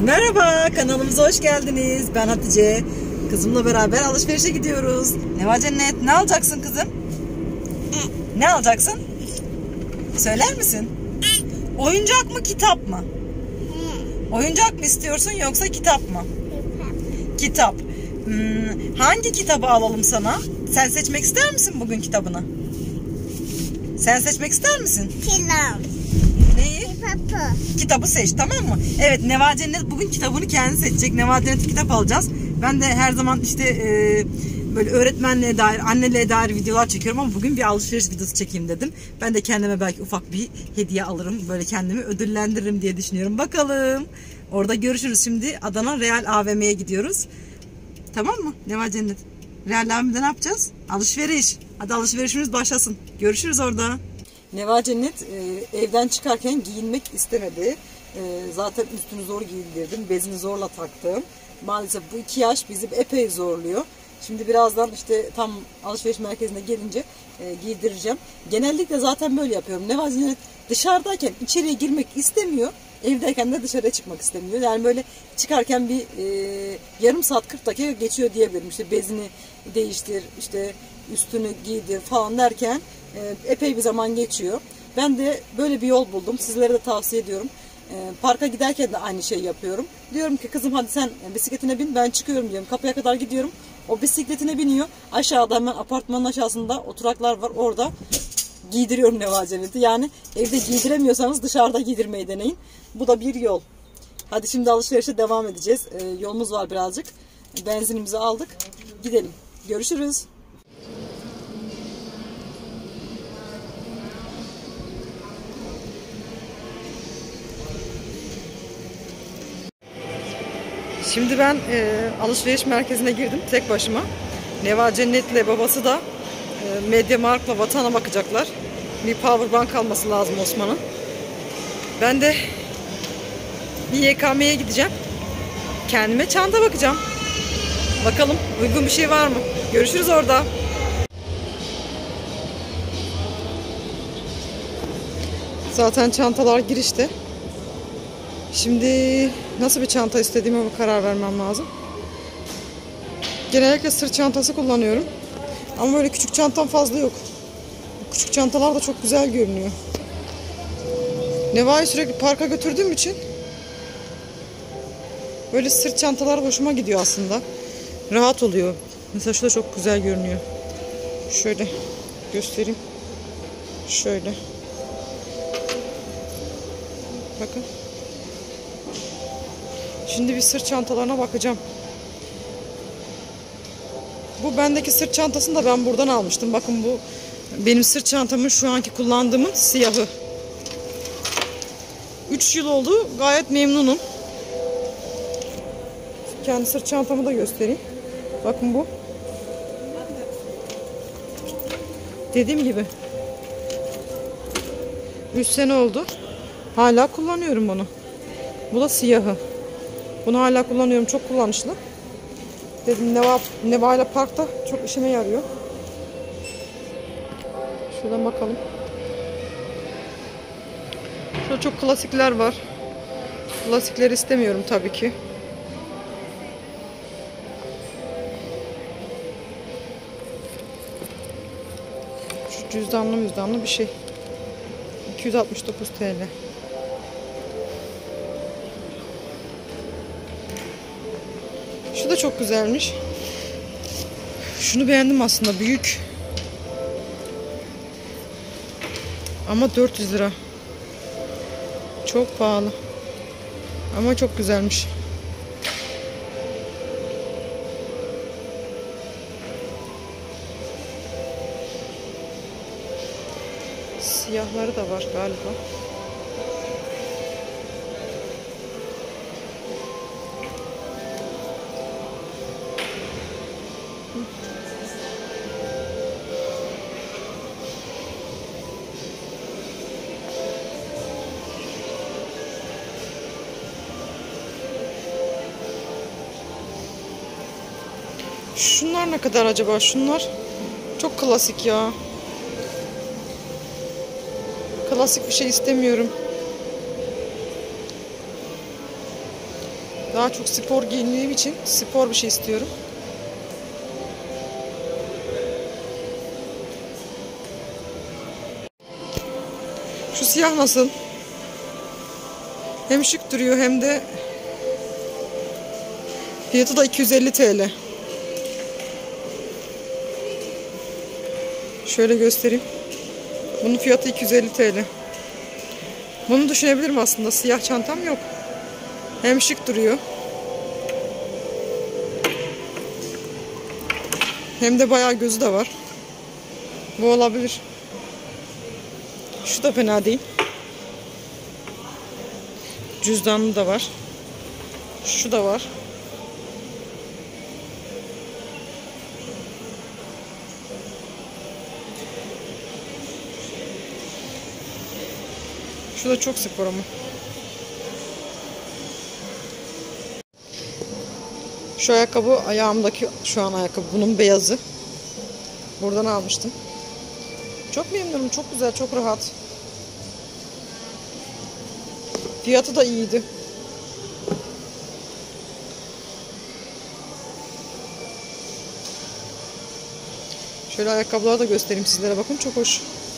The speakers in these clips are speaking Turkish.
Merhaba, kanalımıza hoş geldiniz. Ben Hatice. Kızımla beraber alışverişe gidiyoruz. Ne var Cennet? Ne alacaksın kızım? Ne alacaksın? Söyler misin? Oyuncak mı, kitap mı? Oyuncak mı istiyorsun yoksa kitap mı? Kitap. Hangi kitabı alalım sana? Sen seçmek ister misin bugün kitabını? Sen seçmek ister misin? Kitap. Neyi? Kitabı seç, tamam mı? Evet, Neva Cennet bugün kitabını kendi seçecek. Neva Cennet'e kitap alacağız. Ben de her zaman işte böyle öğretmenliğe dair, anneliğe dair videolar çekiyorum ama bugün bir alışveriş videosu çekeyim dedim. Ben de kendime belki ufak bir hediye alırım. Böyle kendimi ödüllendiririm diye düşünüyorum. Bakalım. Orada görüşürüz. Şimdi Adana Real AVM'ye gidiyoruz. Tamam mı Neva Cennet? Real AVM'de ne yapacağız? Alışveriş. Hadi alışverişimiz başlasın. Görüşürüz orada. Neva Cennet evden çıkarken giyinmek istemedi. Zaten üstünü zor giydirdim. Bezini zorla taktım. Maalesef bu 2 yaş bizi epey zorluyor. Şimdi birazdan işte tam alışveriş merkezine gelince giydireceğim. Genellikle zaten böyle yapıyorum. Neva Cennet dışarıdayken içeriye girmek istemiyor. Evdeyken de dışarıya çıkmak istemiyor. Yani böyle çıkarken bir yarım saat 40 dakika geçiyor diyebilirim. İşte bezini değiştir, işte üstünü giydir falan derken epey bir zaman geçiyor. Ben de böyle bir yol buldum. Sizlere de tavsiye ediyorum. Parka giderken de aynı şeyi yapıyorum. Diyorum ki kızım hadi sen bisikletine bin, ben çıkıyorum diyorum. Kapıya kadar gidiyorum. O bisikletine biniyor. Aşağıda hemen apartmanın aşağısında oturaklar var. Orada giydiriyorum Neva Cennet'i. Yani evde giydiremiyorsanız dışarıda giydirmeyi deneyin. Bu da bir yol. Hadi şimdi alışverişe devam edeceğiz. Yolumuz var birazcık. Benzinimizi aldık. Gidelim. Görüşürüz. Şimdi ben alışveriş merkezine girdim tek başıma. Neva Cennet'le babası da MediaMarkt'la Vatan'a bakacaklar. Bir powerbank alması lazım Osman'ın. Ben de bir YKM'ye gideceğim. Kendime çanta bakacağım. Bakalım uygun bir şey var mı? Görüşürüz orada. Zaten çantalar girişte. Şimdi nasıl bir çanta istediğime karar vermem lazım. Genellikle sırt çantası kullanıyorum. Ama böyle küçük çantam fazla yok. Küçük çantalar da çok güzel görünüyor. Neva'yı sürekli parka götürdüğüm için böyle sırt çantalar hoşuma gidiyor aslında. Rahat oluyor. Mesela şu da çok güzel görünüyor. Şöyle göstereyim. Şöyle. Bakın. Şimdi bir sırt çantalarına bakacağım. Bu bendeki sırt çantasını da ben buradan almıştım. Bakın bu benim sırt çantamın şu anki kullandığımın siyahı. 3 yıl oldu. Gayet memnunum. Kendi sırt çantamı da göstereyim. Bakın bu. Dediğim gibi 3 sene oldu. Hala kullanıyorum bunu. Bu da siyahı. Bunu hala kullanıyorum. Çok kullanışlı. Dedim Neva ile parkta çok işime yarıyor. Şuradan bakalım. Şurada çok klasikler var. Klasikleri istemiyorum tabii ki. Şu cüzdanlı bir şey. 269 TL. Şu da çok güzelmiş. Şunu beğendim aslında. Büyük. Ama 400 lira. Çok pahalı. Ama çok güzelmiş. Siyahları da var galiba. Şunlar ne kadar acaba? Şunlar çok klasik ya. Klasik bir şey istemiyorum. Daha çok spor giyindiğim için spor bir şey istiyorum. Şu siyah nasıl? Hem şık duruyor hem de fiyatı da 250 TL. Şöyle göstereyim. Bunun fiyatı 250 TL. Bunu düşünebilirim aslında. Siyah çantam yok. Hem şık duruyor. Hem de bayağı gözü de var. Bu olabilir. Şu da fena değil. Cüzdanlı da var. Şu da var. Şu da çok spor ama. Şu ayakkabı ayağımdaki şu an ayakkabı. Bunun beyazı. Buradan almıştım. Çok memnunum. Çok güzel. Çok rahat. Fiyatı da iyiydi. Şöyle ayakkabıları da göstereyim sizlere. Bakın çok hoş.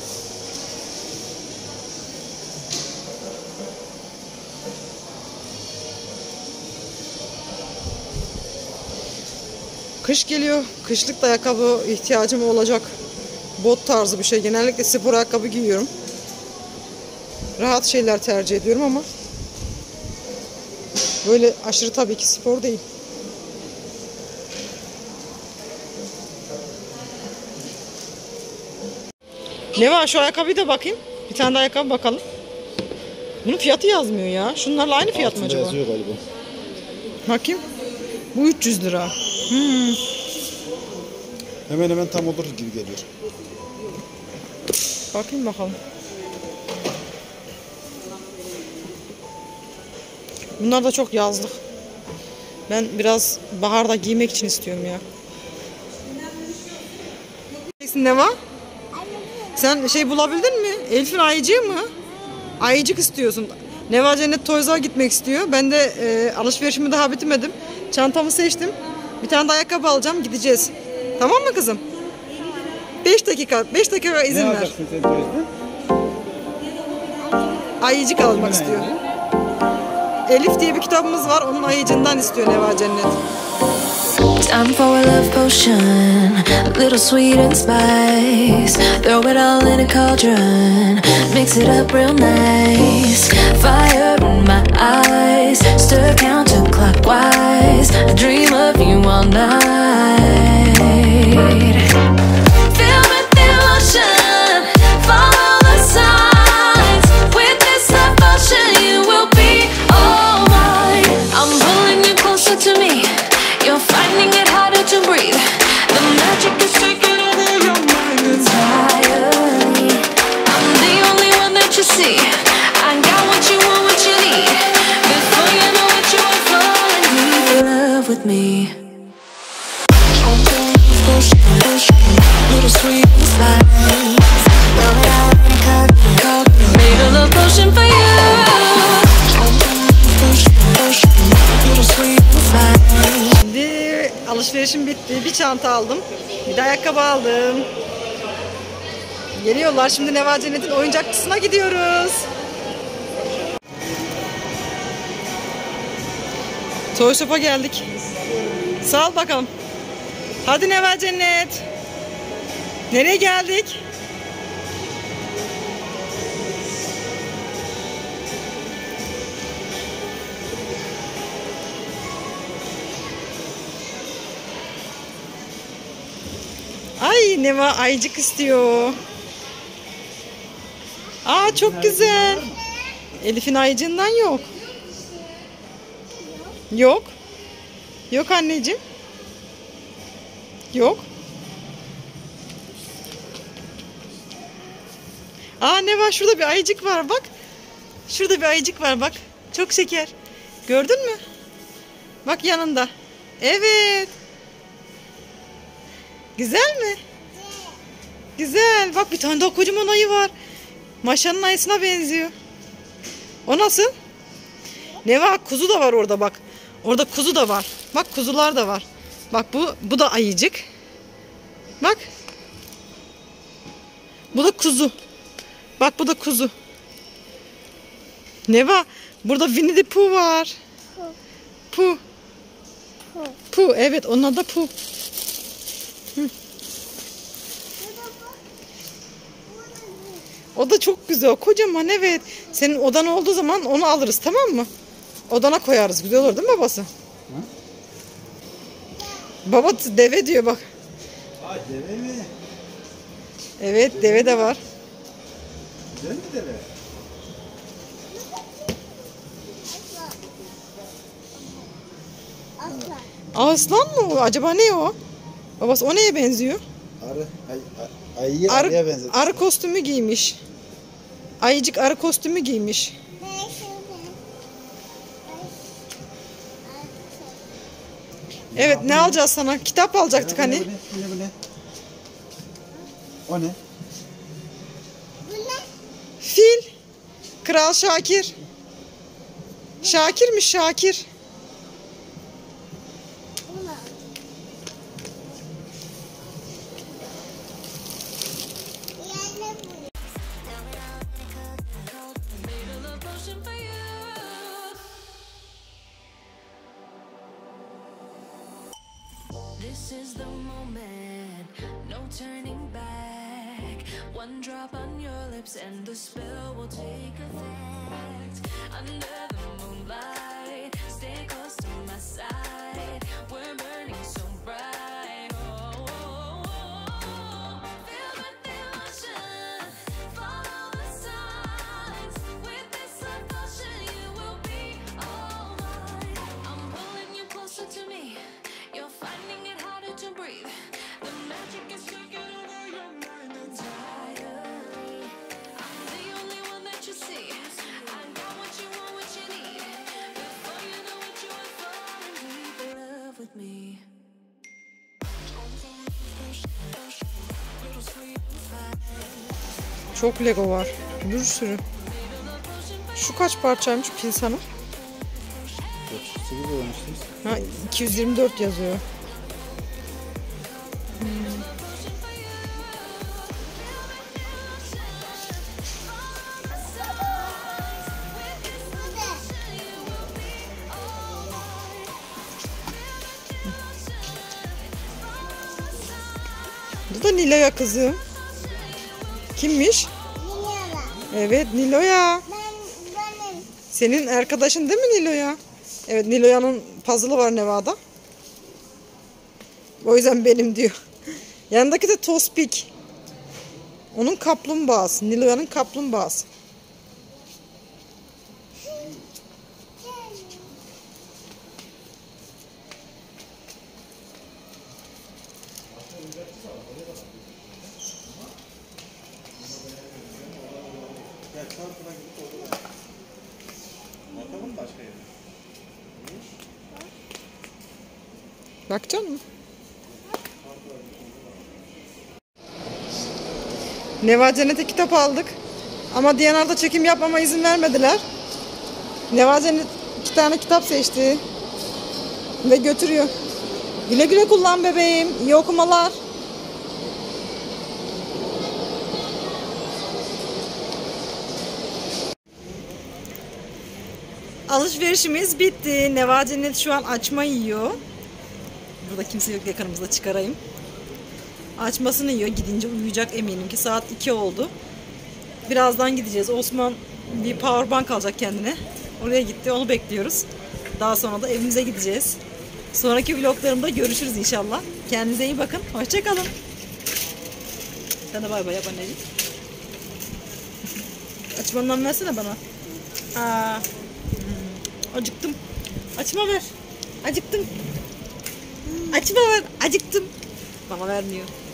Kış geliyor. Kışlık da ayakkabı ihtiyacım olacak. Bot tarzı bir şey. Genellikle spor ayakkabı giyiyorum. Rahat şeyler tercih ediyorum ama böyle aşırı tabii ki spor değil. Ne var şu ayakkabıya da bakayım. Bir tane de ayakkabı bakalım. Bunun fiyatı yazmıyor ya. Şunlarla aynı fiyat mı acaba? Yazıyor galiba. Bakayım. Bu 300 lira. Hemen hemen tam olur gibi geliyor. Bakayım bakalım. Bunlar da çok yazlık. Ben biraz baharda giymek için istiyorum ya. Ne var? Sen şey bulabildin mi? Elif'in ayıcığı mı? Ayıcık istiyorsun. Neva Cennet Toys'a gitmek istiyor. Ben de alışverişimi daha bitirmedim. Çantamı seçtim. Bir tane de ayakkabı alacağım. Gideceğiz. Tamam mı kızım? 5 dakika. 5 dakika izin ver. Ne alacaksın sen Toys'da? Ayıcık almak istiyor. Elif diye bir kitabımız var. Onun ayıcından istiyor Neva Cennet. Time for a love potion, a little sweet and spice. Throw it all in a cauldron, mix it up real nice. Fire in my eyes, stir counterclockwise. I dream of you all night. Feel with the emotion, follow the signs. With this love potion, you will be all mine. I'm pulling you closer to me. You're finding it harder to breathe. The magic is taking over your mind entirely. I'm the only one that you see. I got what you want, what you need. Before you know it, you are falling deep in love with me. Little sweet and spice. Made a love potion for you. Little sweet and spice. Şimdi alışverişim bitti. Bir çanta aldım. Bir de ayakkabı aldım. Geliyorlar. Şimdi Neva Cennet'in oyuncakçısına gidiyoruz. Toy Shop'a geldik. Sağ ol bakalım. Hadi Neva Cennet. Nereye geldik? Ay Neva ayıcık istiyor. Aa çok güzel. Elif'in ayıcığından yok. Yok. Yok anneciğim. Yok. Aa Neva şurada bir ayıcık var bak. Şurada bir ayıcık var bak. Çok şeker. Gördün mü? Bak yanında. Evet. Güzel mi? Güzel. Bak bir tane daha kocaman ayı var. Maşanın ayısına benziyor. O nasıl? Neva kuzu da var orada bak. Orada kuzu da var. Bak kuzular da var. Bak bu da ayıcık. Bak. Bu da kuzu. Bak bu da kuzu. Neva burada Winnie the Pooh var. Pooh. Pooh evet onun adı Pooh. O da çok güzel. Kocaman evet. Senin odan olduğu zaman onu alırız tamam mı? Odana koyarız. Güzel olur değil mi babası? Hı? Baba deve diyor bak. Ay deve mi? Evet deve de var. Güzel mi deve? Aslan mı o? Acaba ne o? Babası o neye benziyor? Arı. Ayıya arıya benzer. Arı kostümü giymiş. Ayıcık arı kostümü giymiş. Evet ne alacağız sana? Kitap alacaktık hani. Bu ne? O ne? Fil. Kral Şakir. Şakirmiş Şakir. This is the moment, no turning back. One drop on your lips and the spell will take effect. Under the moonlight, stay close to my side. We're burning so bright. Oh, oh, oh. Feel the emotion, follow the signs. With this emotion, you will be all mine. I'm pulling you closer to me. You're finding it harder to breathe. The magic is taking over your mind entirely. I'm the only one that you see. I got what you want, what you need. Before you know what you are falling deep in love with me. Çok Lego var. Bir sürü. Şu kaç parçaymış pil sana? 38 olmuşsunuz. Ha 224 yazıyor. Bu da Nilo'ya kızım. Kimmiş? Evet Nilo'ya. Senin arkadaşın değil mi Nilo'ya? Evet Nilo'yanın puzzle'ı var Neva'da. O yüzden benim diyor. Yanındaki de Tospik. Onun kaplumbağası. Nilo'yanın kaplumbağası. Bakacak mısın? Neva Cennet'e kitap aldık. Ama DNR'da çekim yapmama izin vermediler. Neva Cennet 2 tane kitap seçti. Ve götürüyor. Güle güle kullan bebeğim. İyi okumalar. Alışverişimiz bitti. Neva Cennet şu an açma yiyor. Burada kimse yok, yakınımızda çıkarayım. Açmasını yiyor. Gidince uyuyacak eminim ki. Saat 2 oldu. Birazdan gideceğiz. Osman bir powerbank alacak kendine. Oraya gitti. Onu bekliyoruz. Daha sonra da evimize gideceğiz. Sonraki vloglarımda görüşürüz inşallah. Kendinize iyi bakın. Hoşça kalın. Sen de bay bay yap anneciğim. Açmandan versene bana. Acıktım. Açma ver. Acıktım. Açma ver. Acıktım. Bana vermiyor.